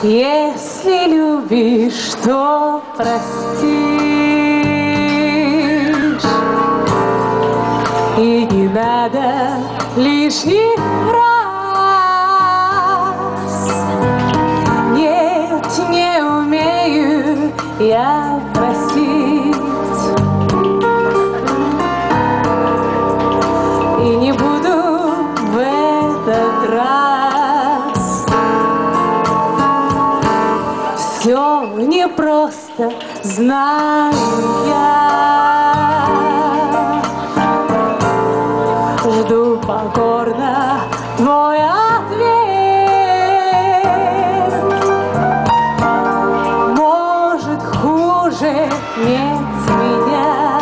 Если любишь, то простишь, и не надо лишних раз. Нет, не умею я простить, и не буду в этот раз. Все непросто, знаю я. Жду покорно твой ответ. Может, хуже нет меня,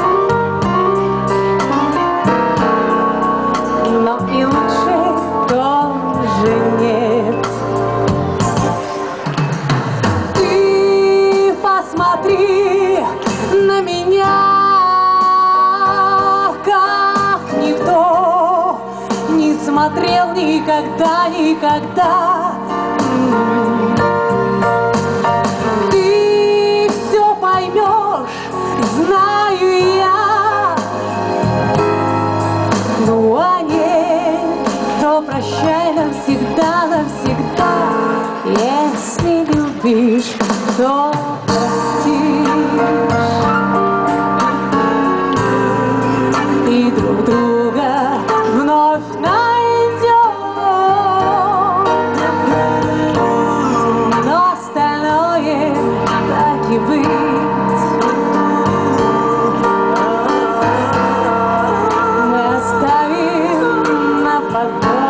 но и лучше тоже нет. Ты посмотри на меня, как никто не смотрел никогда, никогда. Ты все поймешь, знаю я. Ну а нет, то прощай навсегда, навсегда. Если любишь, то простишь, и друг друга вновь найдем. Но остальное так и быть, мы оставим на потом.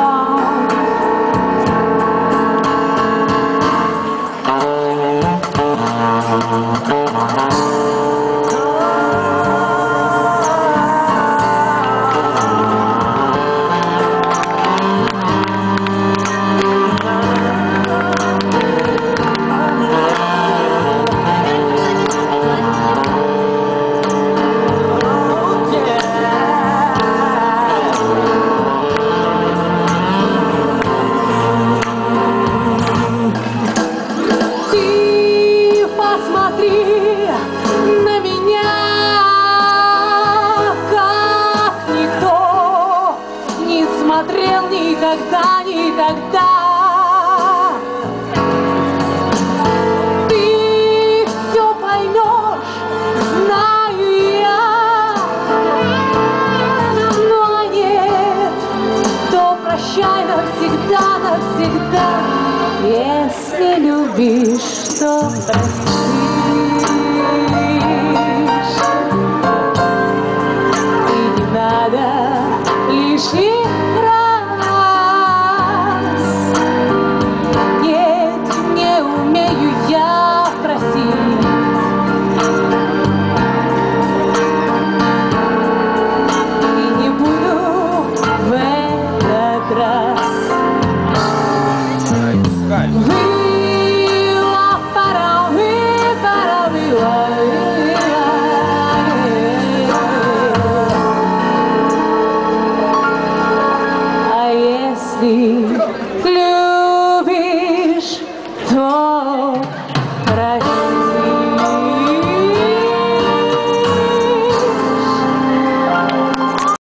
Посмотри на меня, как никто не смотрел никогда, никогда. Ты все поймешь, знаю я. Но нет, то прощай навсегда, навсегда. Если любишь, то прости. Лишний раз. Нет, не умею я просить, и не буду в этот раз. А если